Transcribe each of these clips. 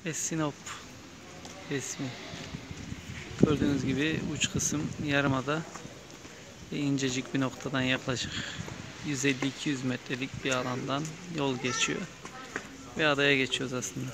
ve Sinop resmi. Gördüğünüz gibi uç kısım yarımada ve incecik bir noktadan yaklaşık 150-200 metrelik bir alandan yol geçiyor ve adaya geçiyoruz aslında.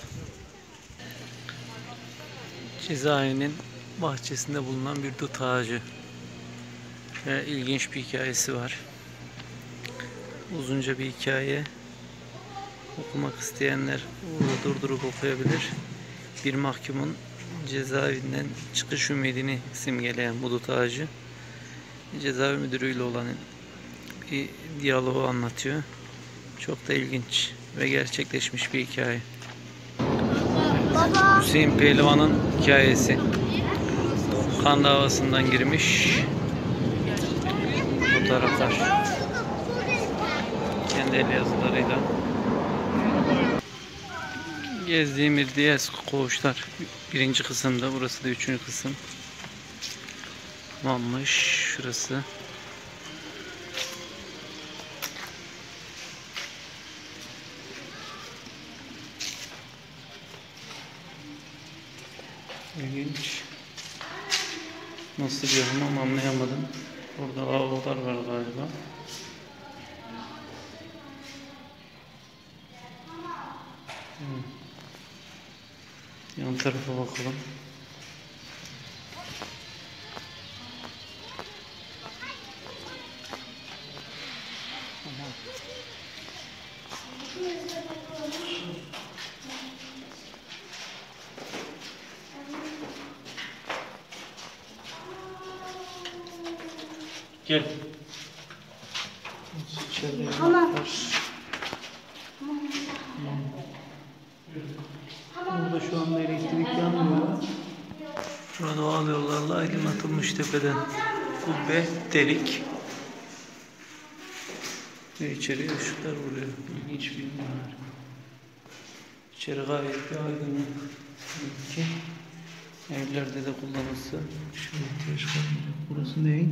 Cezaevinin bahçesinde bulunan bir dut ağacı ve ilginç bir hikayesi var. Uzunca bir hikaye. Okumak isteyenler burada durdurup okuyabilir. Bir mahkumun cezaevinden çıkış ümidini simgeleyen bu dut ağacı, cezaevi müdürüyle olan bir diyaloğu anlatıyor. Çok da ilginç ve gerçekleşmiş bir hikaye. Baba. Hüseyin Pehlivan'ın hikayesi. Kan davasından girmiş fotoğraflar. Kendi el yazılarıyla. Gezdiğim bir diğer koğuşlar. Birinci kısımda. Burası da üçüncü kısım. Tamammış. Şurası. İlginç. Nasıl bir hamam anlayamadım. Burada lavabolar var galiba. Yan tarafa bakalım. Gel. Tamam. Burada şu anda elektrik yanmıyor. Şurada doğal yollarla aydınlatılmış tepeden kubbe delik. Ve içeriye ışıklar vuruyor. İlginç bir yer. İçeri gayet bir aydınlık. Ki evlerde de kullanılsa şöyle ihtiyaç kalmayacak. Burası ne?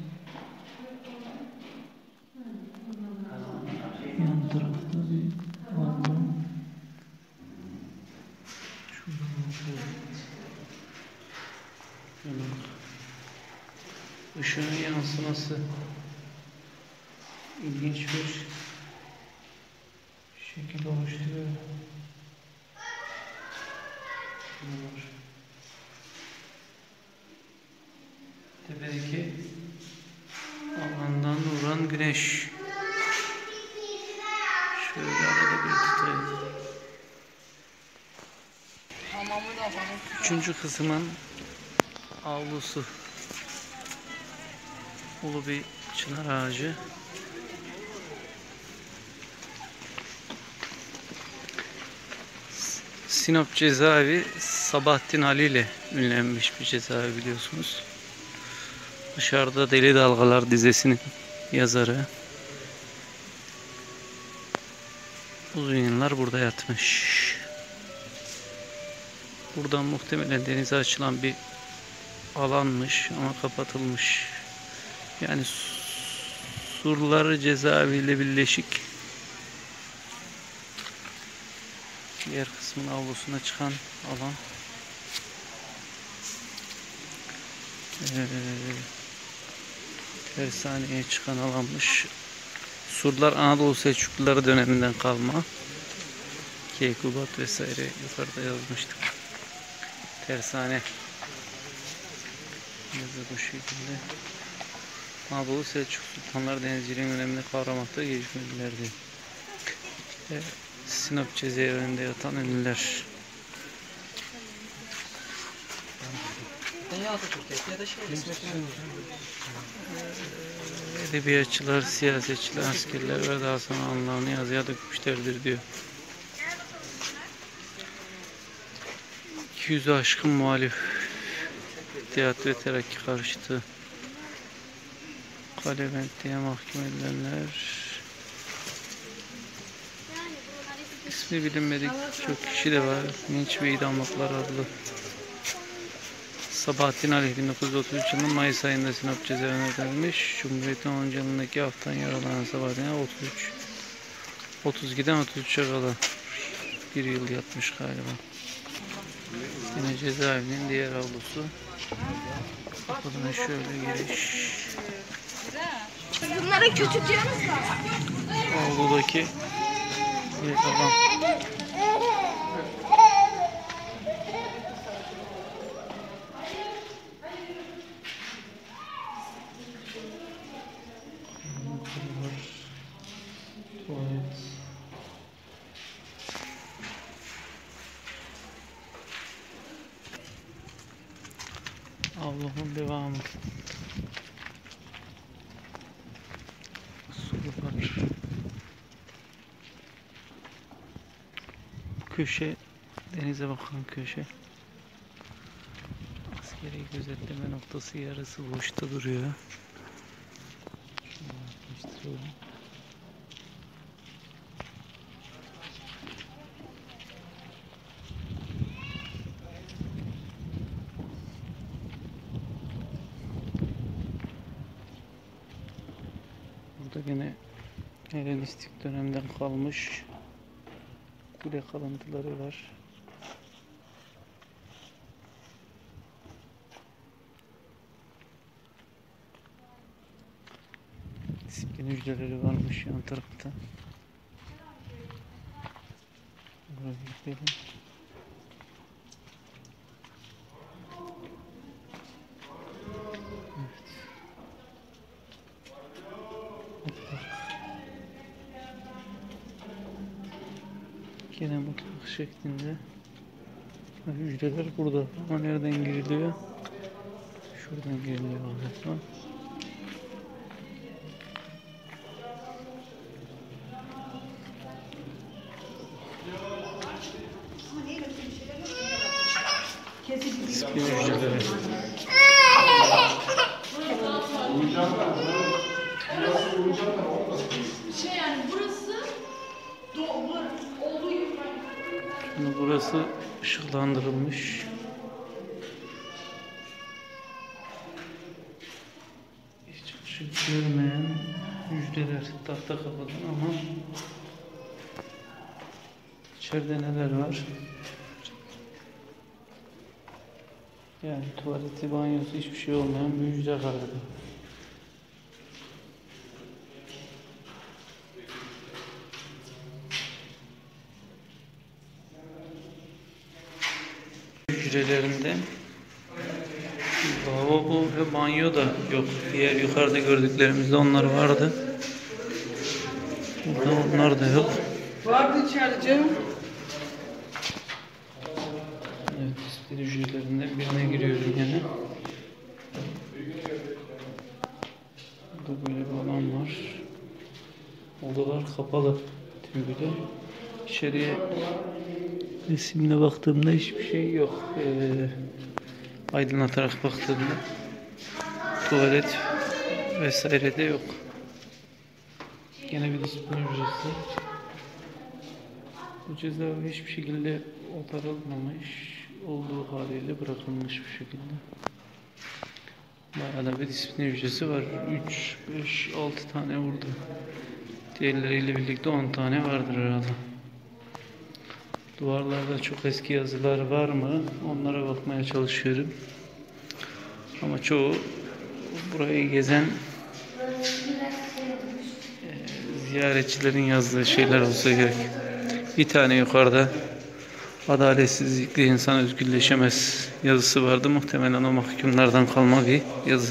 Yan tarafta bir alan. Şuradan bakıyorum. Işığın yansıması ilginç bir şekil oluşturuyor. Tepedeki alandan vuran güneş. Şöyle arada bir tutayım. Üçüncü kısmın avlusu. Ulu bir çınar ağacı. Sinop cezaevi Sabahattin Ali ile ünlenmiş bir cezaevi biliyorsunuz. Dışarıda Deli Dalgalar dizisinin yazarı. Uzun yıllar burada yatmış. Buradan muhtemelen denize açılan bir alanmış ama kapatılmış. Yani surları cezaeviyle birleşik. Diğer kısmın avlusuna çıkan alan. Tersaneye çıkan alanmış. Surlar Anadolu Selçukluları döneminden kalma. Keykubat vesaire yukarıda yazmıştık. Tersane yazı bu şekilde. Anadolu Selçuk Sultanlar denizciliğin önemini kavramakta gelişmedilerdi. Sinop cezaevinde yatan ünlüler. Edebiyatçılar, siyasetçiler, askerler ve daha sonra anılarını yazıya dökmüşlerdir diyor. 200'ü aşkın muhalif İttihat ve Terakki karşıtı Kaleventli'ye mahkum edilenler. İsmi bilinmedik çok kişi de var. Linç ve idamlıklar adlı. Sabahattin Ali 1933 yılının Mayıs ayında Sinop cezaevine verilmiş. Cumhuriyet'in 10. yılındaki haftan yaralanan Sabahattin Ali 32'den 33'e kadar bir yıl yatmış galiba. cezaevinin diğer avlusu. Kapıdan şöyle giriş. Bunlara kötü diyorsunuz da. Avludaki bir alan. Tuvalet. Avlunun devamı. Su var. Köşe, denize bakan köşe. Askeri gözetleme noktası yarısı boşta duruyor. Şunu yaklaştıralım. Burada gene Helenistik dönemden kalmış kule kalıntıları var. Disiplin hücreleri varmış yan tarafta. Buraya gidelim. Gene mutfak şeklinde. Hücreler burada. Ama nereden giriliyor? Şuradan giriliyor galiba. Disiplin hücreleri. Yani burası olduğu gibi. Şimdi burası ışıklandırılmış. Hiç ışık görmeyen hücreler tahta kapıdan ama içeride neler var? Yani tuvaleti, banyosu hiçbir şey olmayan bir hücre galiba. Hücrelerinde lavabo ve banyo da yok. Diğer yukarıda gördüklerimizde onlar vardı. Burada onlar da yok. Vardı içeride canım. Evet, disiplin hücrelerinden birine giriyorum yine. Burada böyle bir alan var. Odalar kapalı tümüyle. İçeriye resimle baktığımda hiçbir şey yok. Aydınlatarak baktığımda tuvalet vesaire de yok. Yine bir disiplin hücresi. Bu cezaevi hiçbir şekilde otarılmamış, olduğu haliyle bırakılmış bu şekilde. Bayağı da bir disiplin hücresi var. 3, 5, 6 tane burada. Diğerleriyle birlikte 10 tane vardır herhalde. Duvarlarda çok eski yazılar var mı? Onlara bakmaya çalışıyorum. Ama çoğu burayı gezen ziyaretçilerin yazdığı şeyler olsa gerek. Bir tane yukarıda adaletsizlikle insan özgürleşemez yazısı vardı. Muhtemelen o mahkumlardan kalma bir yazı.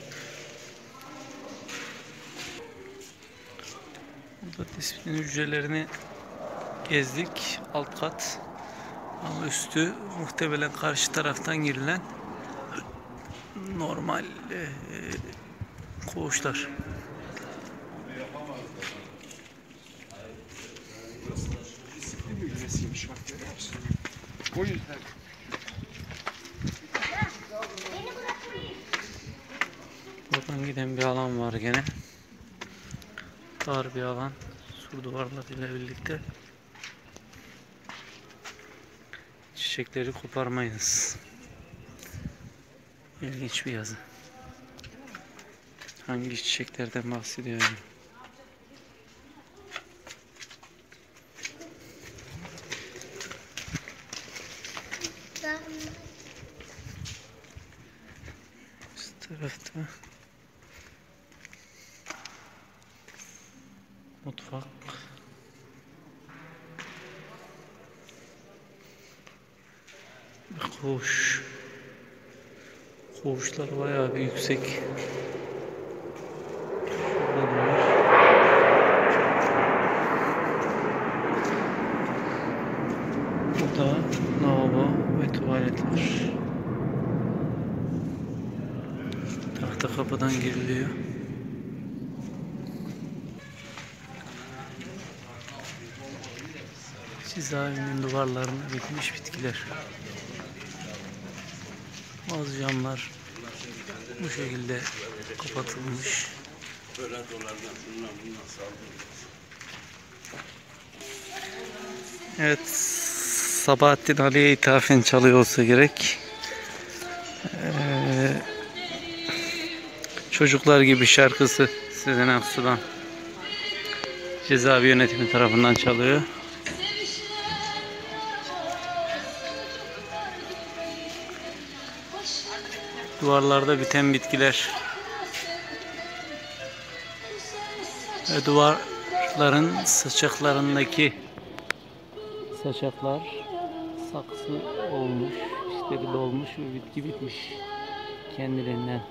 Burada disiplin hücrelerini gezdik. Alt kat. Ama üstü muhtemelen karşı taraftan girilen normal koğuşlar. O yüzden. Buradan giden bir alan var gene. Dar bir alan. Sur duvarlarıyla birlikte. Çiçekleri koparmayınız. İlginç bir yazı. Hangi çiçeklerden bahsediyor yani? tarafta mutfak. Bir koğuş. Koğuşlar bayağı bir yüksek. Şurada da var. Burada lavabo ve tuvaletler. Tahta kapıdan giriliyor. Cezaevinin duvarlarına dikilmiş bitkiler. Bazı camlar bu şekilde kapatılmış. Evet, Sabahattin Ali'ye ithafen çalıyor olsa gerek. Çocuklar Gibi şarkısı Sezen Aksu'dan cezaevi yönetimi tarafından çalıyor. Duvarlarda biten bitkiler ve duvarların saçaklarındaki saçaklar saksı olmuş, steril olmuş ve bitki bitmiş kendiliğinden.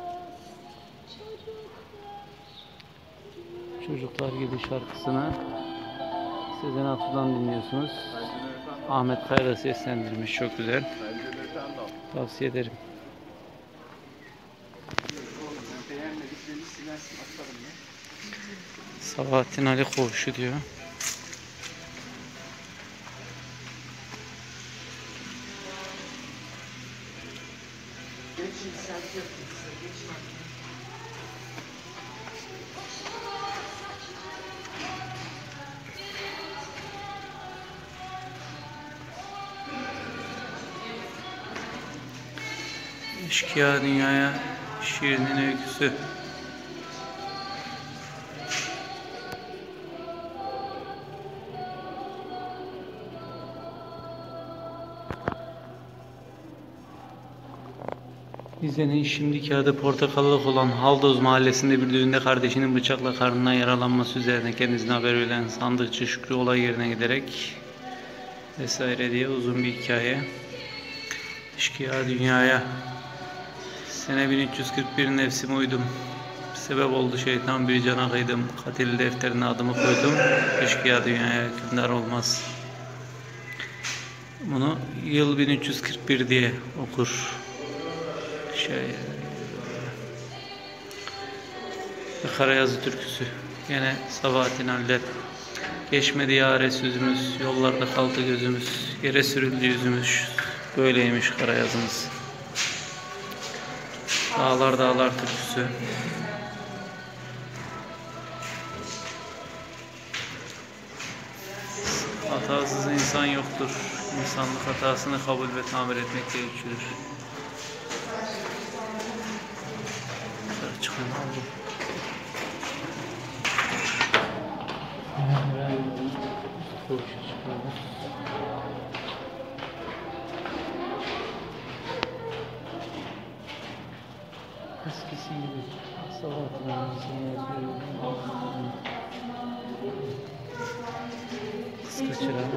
Çocuklar Gibi şarkısını Sezen Aksu'dan dinliyorsunuz. Ahmet Kayra seslendirmiş, çok güzel. Tavsiye ederim. Sabahattin Ali Koğuşu diyor. Eşkıya Dünyaya şiirinin öyküsü. Rize'nin şimdiki adı Portakallık olan Haldoz mahallesinde bir düğünde kardeşinin bıçakla karnına yaralanması üzerine kendisine haber verilen sandıkçı Şükrü olay yerine giderek vesaire diye uzun bir hikaye. Eşkıya Dünyaya. Sene 1341 nefsime uydum. Sebep oldu şeytan bir cana kıydım. Katil defterine adımı koydum. Eşkıya Dünyaya hükümdar olmaz. Bunu yıl 1341 diye okur. Karayazı türküsü. Yine Sabahattin Ali'den. Geçmedi yâre sözümüz, yollarda kaldı gözümüz, yere sürüldü yüzümüz. Böyleymiş Karayazımız. Dağlar dağlar türküsü. Hatasız insan yoktur. İnsanlık hatasını kabul ve tamir etmekle ölçülür. Çıkın aldım. Koğuşa çıkıyorum. Eskisi gibi sabahlarımızın kıska çırağı.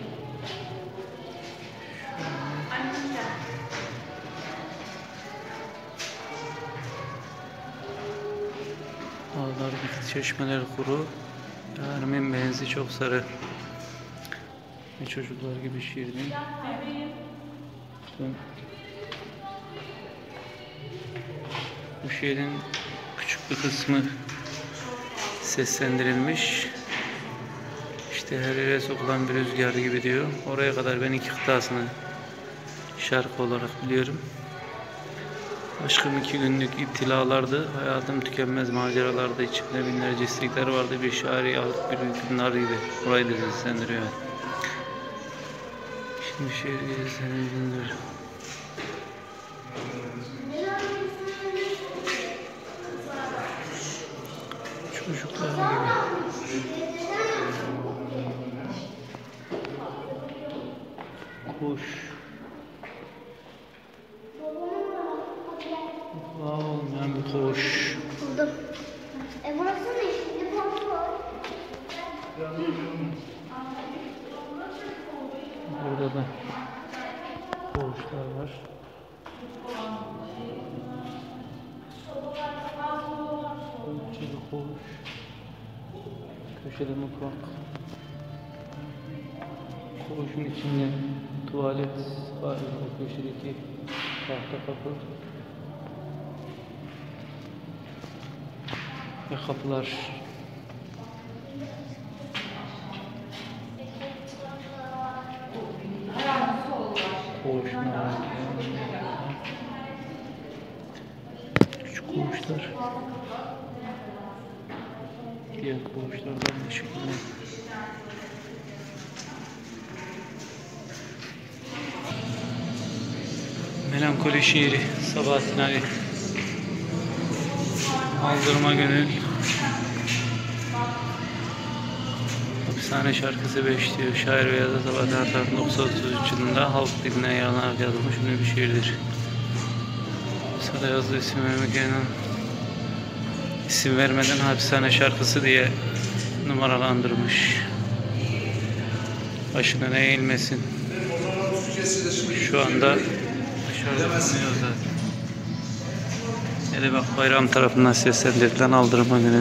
Dağlar bitti, çeşmeler kuru, yârimin benzi çok sarı. Ve Çocuklar Gibi şiirinin bu şiirin küçük bir kısmı seslendirilmiş. İşte her yere sokulan bir rüzgar gibi diyor. Oraya kadar ben iki kıtasını şarkı olarak biliyorum. Aşkım 2 günlük iptilalardı, hayatım tükenmez maceralardı, içimde binlerce istekler vardı, bir şairi alıp bir hükümdar gibi. Orayı da seslendiriyor. Şimdi şiir senin dinliyor. Çocuklar Gibi. Kuş. Wow. koğuş. Buldum. Burası ne? Şimdi kontrol. Burada da koğuşlar var. Bahçeli koğuş. Köşede mutfak. Koğuşun içinde tuvalet var. O köşedeki tahta kapı. Ve kapılar. Koğuşun küçük koğuşlar. Diğer koğuşlardan da şekilde. Melankoli şiiri Sabahattin Ali. Aldırma gönül. Hapishane şarkısı 5 diyor. Şair ve yazar Sabahattin Ali tarafından 1933 yılında halk diline yayınlanarak yazılmış ünlü bir şiirdir. Sada yazdığı isim vermek yerine isim vermeden hapishane şarkısı diye numaralandırmış. Başına eğilmesin. Şu anda dışarıda bulunuyor zaten. Hele bak bayram tarafından seslendirilen aldırma gönül.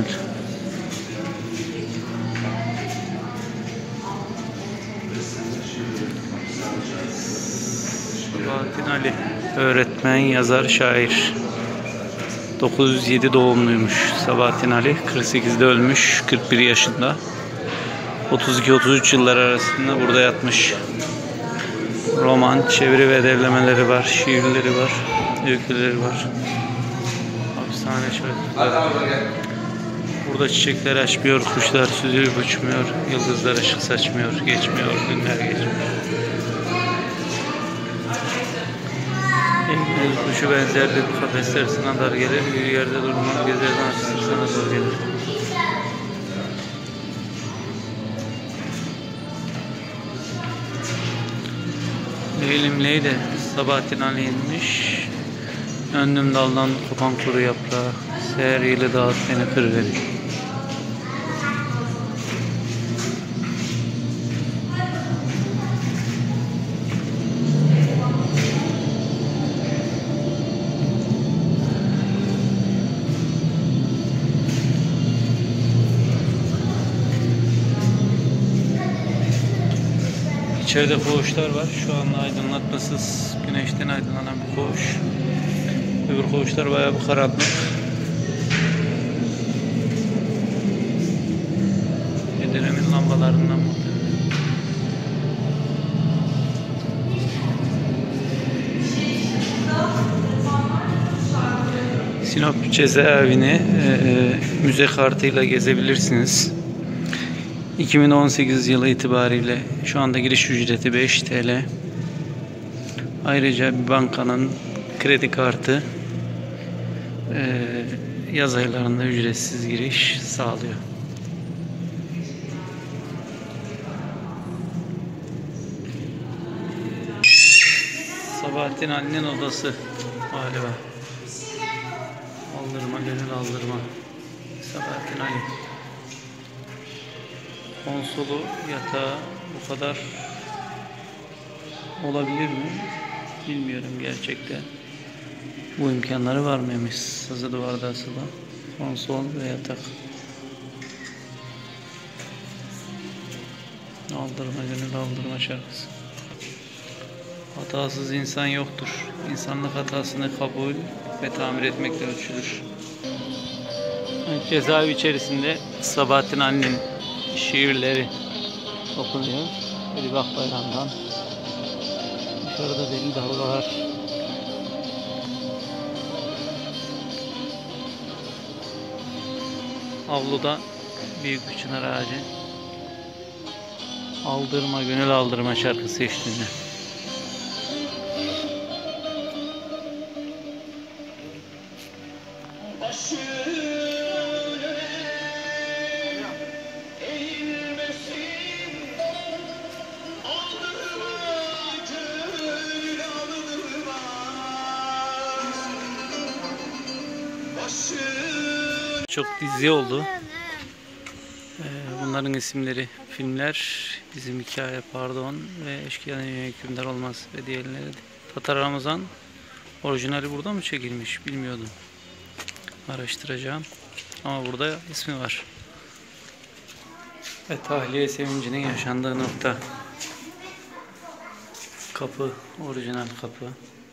Sabahattin Ali öğretmen, yazar, şair. 907 doğumluymuş Sabahattin Ali. 48'de ölmüş, 41 yaşında. 32-33 yıllar arasında burada yatmış. Roman, çeviri ve derlemeleri var, şiirleri var, öyküleri var. Hapishane şarkıları. Burada çiçekler açmıyor, kuşlar süzülüp uçmuyor, yıldızlar ışık saçmıyor, geçmiyor, günler geçmiyor. Eğilir kuşu benzerdir, kafesler sana dar gelir, bir yerde durmaz, gezerden açılır sana zor gelir. Leylim Leyli Sabahattin Ali'ymiş. Önlüm daldan kopan kuru yaprağı, seher yılı dağıt beni kırıverir. İçeride koğuşlar var. Şu anda aydınlatmasız, güneşten aydınlanan bir koğuş. Öbür koğuşlar bayağı bir karanlık. Edirne'nin lambalarından muhtemelen. Sinop cezaevini müze kartıyla gezebilirsiniz. 2018 yılı itibariyle şu anda giriş ücreti 5 TL. Ayrıca bir bankanın kredi kartı yaz aylarında ücretsiz giriş sağlıyor. Sabahattin Ali'nin odası galiba. Aldırma gönül aldırma. Sabahattin Ali. Konsolu, yatağı bu kadar olabilir mi? Bilmiyorum gerçekten. Bu imkanları var mıymış? Sazı duvarda asılı. Konsol ve yatak. Aldırma gönül aldırma şarkısı. Hatasız insan yoktur. İnsanlık hatasını kabul ve tamir etmekle ölçülür. Cezaevi içerisinde Sabahattin Ali'nin şiirleri okunuyor. Bir bak bayramdan. Dışarıda deli dalgalar. Avluda büyük bir çınar ağacı. Aldırma gönül aldırma şarkısı eşliğinde. birçok dizi oldu. Bunların isimleri filmler, Bizim Hikaye, Pardon ve Eşkıya Hükümdar Olmaz ve diğerleri. Tatar Ramazan orijinali burada mı çekilmiş bilmiyordum. Araştıracağım. Ama burada ismi var. Ve tahliye sevincinin yaşandığı nokta. Kapı, orijinal kapı.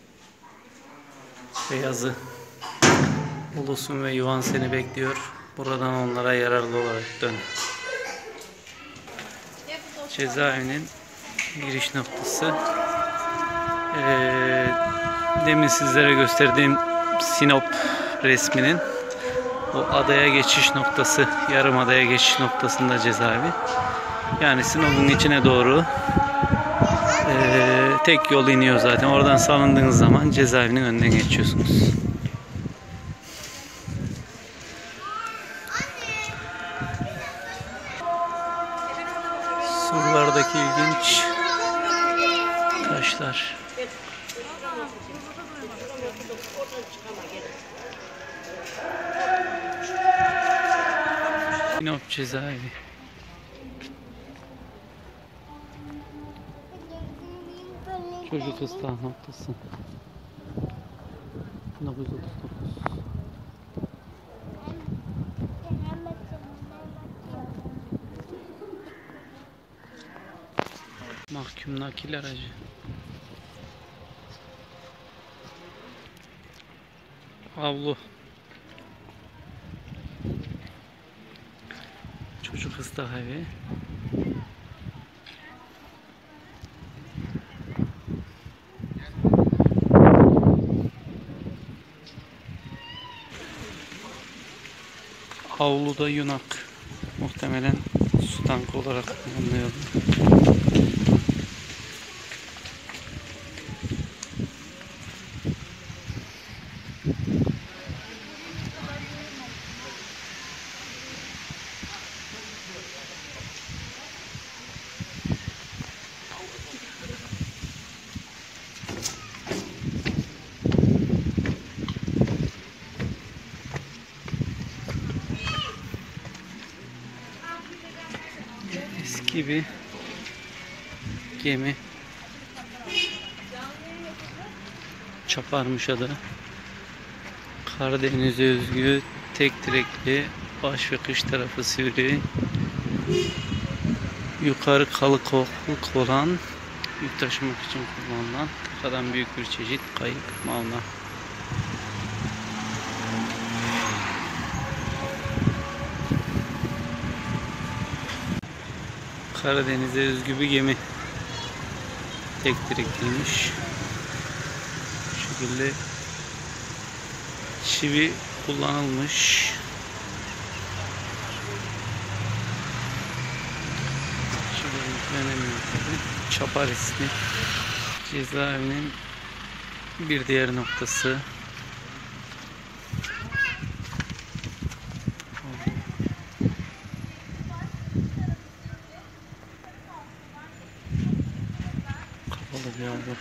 Ve yazı. Ulusun ve yuvan seni bekliyor. Buradan onlara yararlı olarak dön. Cezaevinin giriş noktası. Demin sizlere gösterdiğim Sinop resminin o adaya geçiş noktası, yarım adaya geçiş noktasında cezaevi. Yani Sinop'un içine doğru tek yol iniyor zaten. Oradan salındığınız zaman cezaevinin önünden geçiyorsunuz. Surlardaki ilginç taşlar. Sinop cezaevi. Çocuk ıslah noktası. 1939. Mahkum nakil aracı. Avlu. Çocuk ıslah evi. Avluda yunak. Muhtemelen su tankı olarak kullanılıyordu. Eski bir gemi. Çaparmış adı. Karadeniz'e özgü tek direkli, baş ve kış tarafı sivri, yukarı kalık olan, yük taşımak için kullanılan takadan büyük bir çeşit kayık, mavna. Karadeniz'e özgü bir gemi. Tek direkliymiş. Bu şekilde çivi kullanılmış. Şöyle yüklenemiyor tabii. Çapar ismi. Cezaevinin bir diğer noktası. Kapalı bir avlu.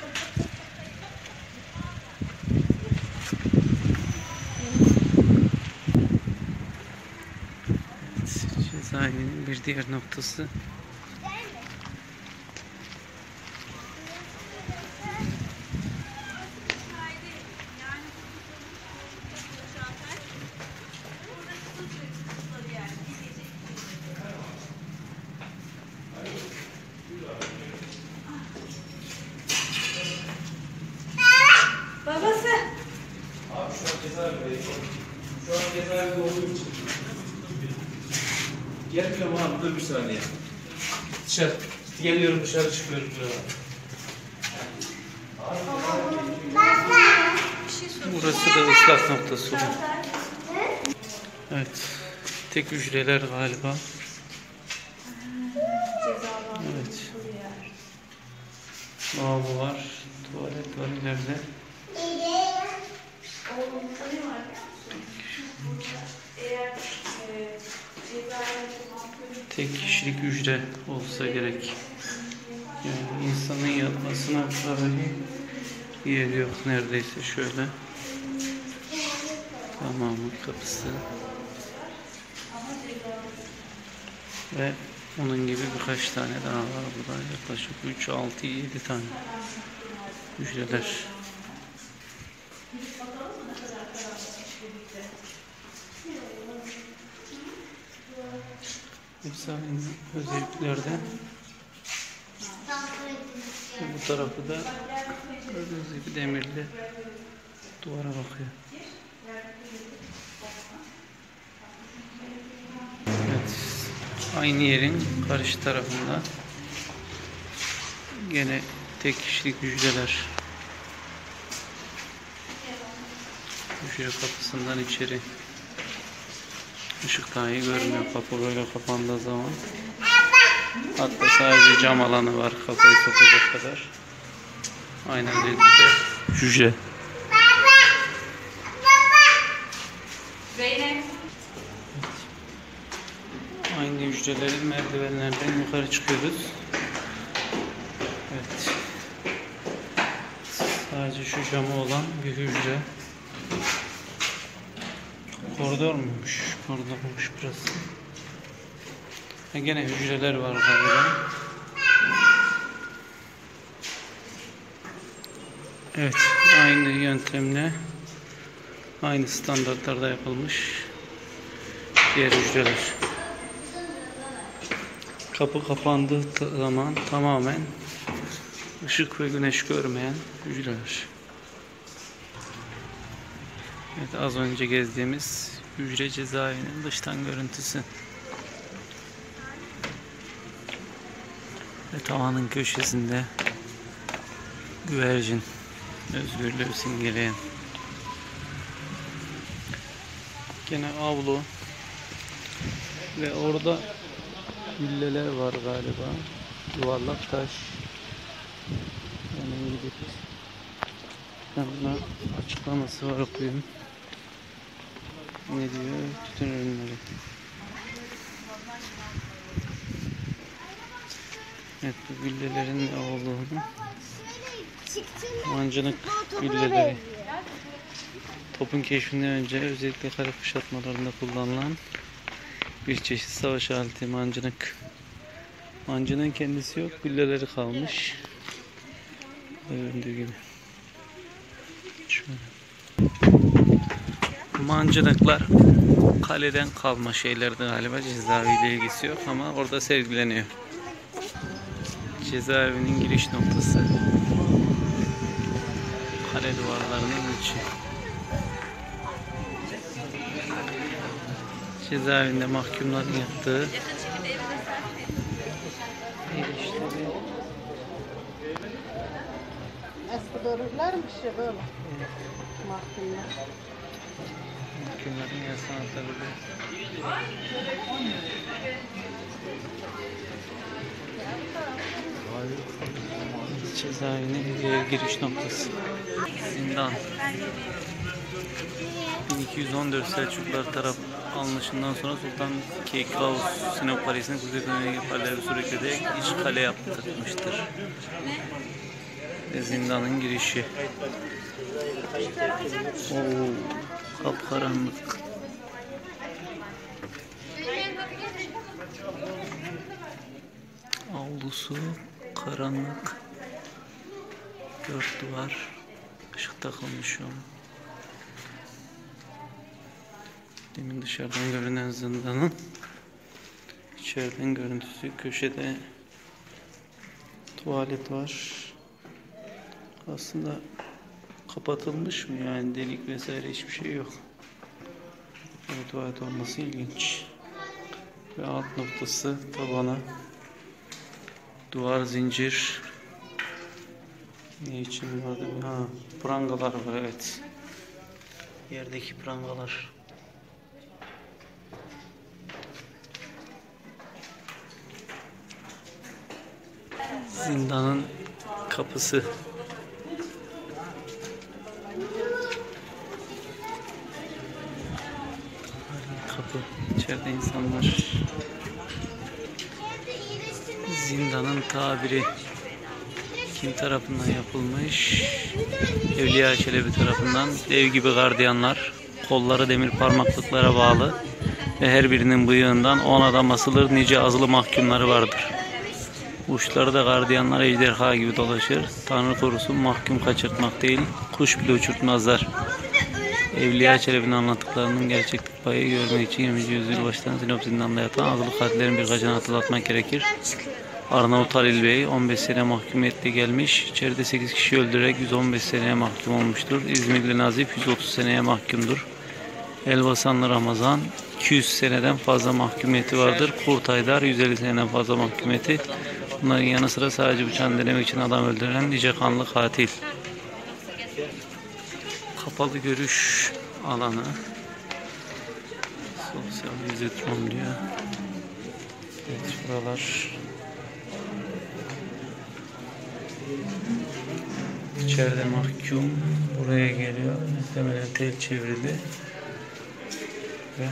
Evet, cezaevinin bir diğer noktası. Babası. Abi şu an cezaevindeyim. Şu an cezaevinde olduğum için. Gelmiyorum abi, dur bir saniye. Dışarı. Geliyorum, dışarı çıkıyorum. Burası da ıslak noktası oluyor. Evet. Tek hücreler galiba. Evet. Lavabo var. Tuvalet var ileride. Tek kişilik hücre olsa gerek. Yani insanın yatmasına böyle yer yok neredeyse şöyle. Tamamı kapısı. Ve onun gibi birkaç tane daha var burada. Yaklaşık 3, 6, 7 tane hücreler. Hepsi aynı özelliklerde. Bu tarafı da gördüğünüz gibi demirli duvara bakıyor. Evet, aynı yerin karşı tarafında gene tek kişilik hücreler. Hücre kapısından içeri ışık dahi görmüyor kapı böyle kapandığı zaman. Hatta sadece cam alanı var kapıyı kapatacak kadar. Aynı özellikle hücre. Zeynep. Aynı hücrelerin merdivenlerden yukarı çıkıyoruz. Evet. Sadece şu camı olan bir hücre. Koridor muymuş? Koridormuş burası. Gene hücreler var galiba. Evet, aynı yöntemle aynı standartlarda yapılmış diğer hücreler. Kapı kapandığı zaman tamamen ışık ve güneş görmeyen hücreler. Evet, az önce gezdiğimiz hücre cezaevinin dıştan görüntüsü. Ve tavanın köşesinde güvercin özgürlüğü simgeleyen. Gene avlu ve orada gülleler var galiba. Yuvarlak taş. Hemen gidip yanına açıklaması var, okuyayım. Ne diyor? Tütün ürünleri. Evet, bu güllelerin ne olduğunu. Mancınık gülleleri. Topun keşfinden önce özellikle kare kuşatmalarında kullanılan bir çeşit savaş aleti mancınık. Mancının kendisi yok, gülleleri kalmış. Göründüğü gibi. Şöyle. Mancınıklar kaleden kalma şeylerdi galiba, cezaeviyle ilgisi yok ama orada sergileniyor. Cezaevinin giriş noktası. Kale duvarlarının içi. Cezaevinde mahkumların yattığı girişleri. Eski doğrularmış ya böyle. Mahkumlar. Mahkumların yasağına takılıyor. Cezaevinin diğer giriş noktası. Zindan. 1214 Selçuklular taraf alınışından sonra Sultan Keykubalı Sinop Kalesi'ni Kuzey Köyü'ne yaparları sürükleyerek iç kale yaptırmıştır. Ve zindanın girişi. Oo, kapkaranlık. Avlusu karanlık. 4 duvar. Işık takılmış şu an. Demin dışarıdan görünen zindanın içeriden görüntüsü. Köşede tuvalet var. Aslında kapatılmış mı, yani delik vesaire hiçbir şey yok. Böyle tuvalet olması ilginç. Ve alt noktası tabana. Duvar zincir. Ne için vardı? Ha, prangalar var, evet. Yerdeki prangalar. Zindanın kapısı. Kapı. İçeride insanlar. Zindanın tabiri kim tarafından yapılmış? Evliya Çelebi tarafından. Dev gibi gardiyanlar, kolları demir parmaklıklara bağlı ve her birinin bıyığından 10 adam asılır, nice azılı mahkumları vardır. Uçları da gardiyanlar ejderha gibi dolaşır. Tanrı korusun mahkum kaçırtmak değil, kuş bile uçurtmazlar. Evliya Çelebi'nin anlattıklarının gerçeklik payı görmek için 20. yüzyıl baştan Sinop zindanında yatan azılı katillerin birkaçını hatırlatmak gerekir. Arnavut Halil Bey 15 sene mahkumiyetle gelmiş. İçeride 8 kişi öldürerek 115 seneye mahkum olmuştur. İzmirli Nazif 130 seneye mahkumdur. Elbasanlı Ramazan 200 seneden fazla mahkumiyeti vardır. Kurt Aydar 150 seneden fazla mahkumiyeti. Bunların yanı sıra sadece bıçağını denemek için adam öldüren nice kanlı katil. Kapalı görüş alanı. Sosyal vizitron diyor. Evet, buralar. İçeride mahkum buraya geliyor. Muhtemelen tel çevrildi. Ve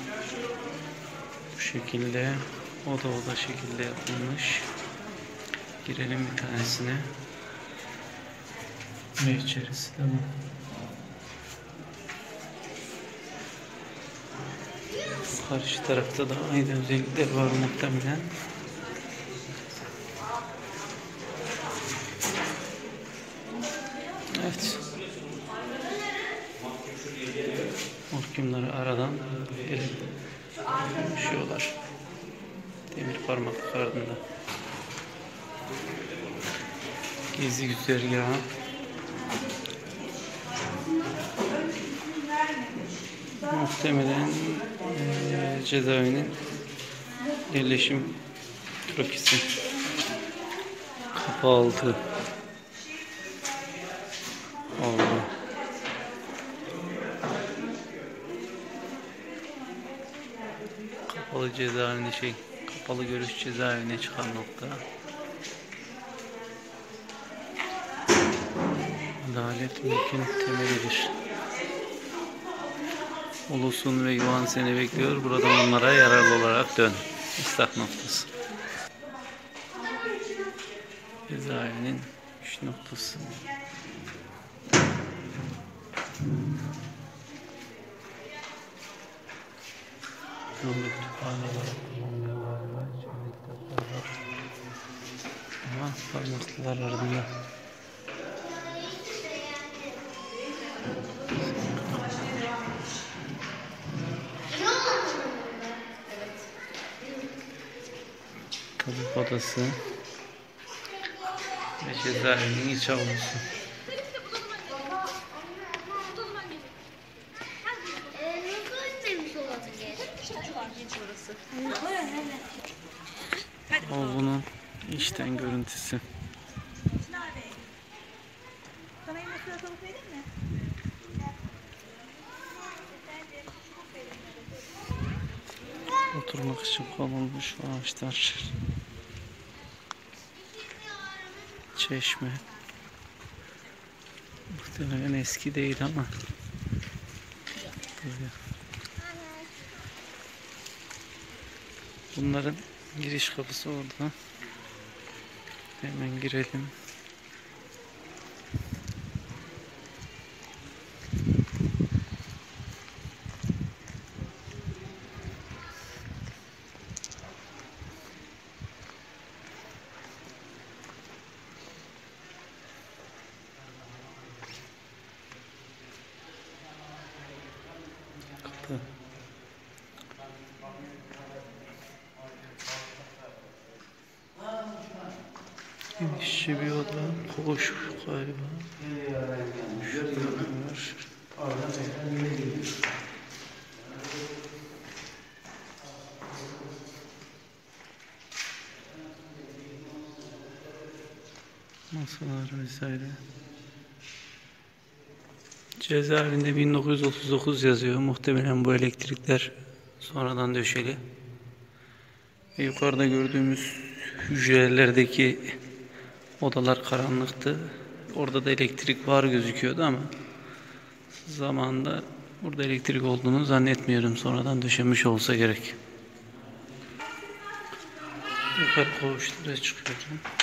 bu şekilde oda şekilde yapılmış. Girelim bir tanesine. Ve içerisi de bu. Karşı tarafta da aynı özellikler var muhtemelen. Evet. Mahkumları aradan düşüyorlar. Demir parmaklık ardında. Gezi güzergahı. Muhtemelen cezaevinin yerleşim krokisi. Kapı altı. Allah. Kapalı cezaevine kapalı görüş cezaevine çıkan nokta. Adalet mülkün temelidir. Ulusun ve yuvan seni bekliyor. Burada onlara yararlı olarak dön. İslah noktası. Cezaevinin 3 noktası. Yolda kütüphaneler kullanmıyor galiba. İçeride kitaplar var. Ama parmaklılar ardında. Tabip odası ve cezaevinin iç avlusu. Avlunun içten görüntüsü. Oturmak için konulmuş ağaçlar. Çeşme. Muhtemelen eski değil ama. Bunların giriş kapısı orada. Hemen girelim. Kapı. Genişçe bir oda. Koğuş galiba. Masalar vesaire. Cezaevinde 1939 yazıyor. Muhtemelen bu elektrikler sonradan döşeli. Ve yukarıda gördüğümüz hücrelerdeki odalar karanlıktı. Orada da elektrik var gözüküyordu ama zamanında burada elektrik olduğunu zannetmiyorum. Sonradan döşenmiş olsa gerek. Yukarı koğuşlara çıkıyorum.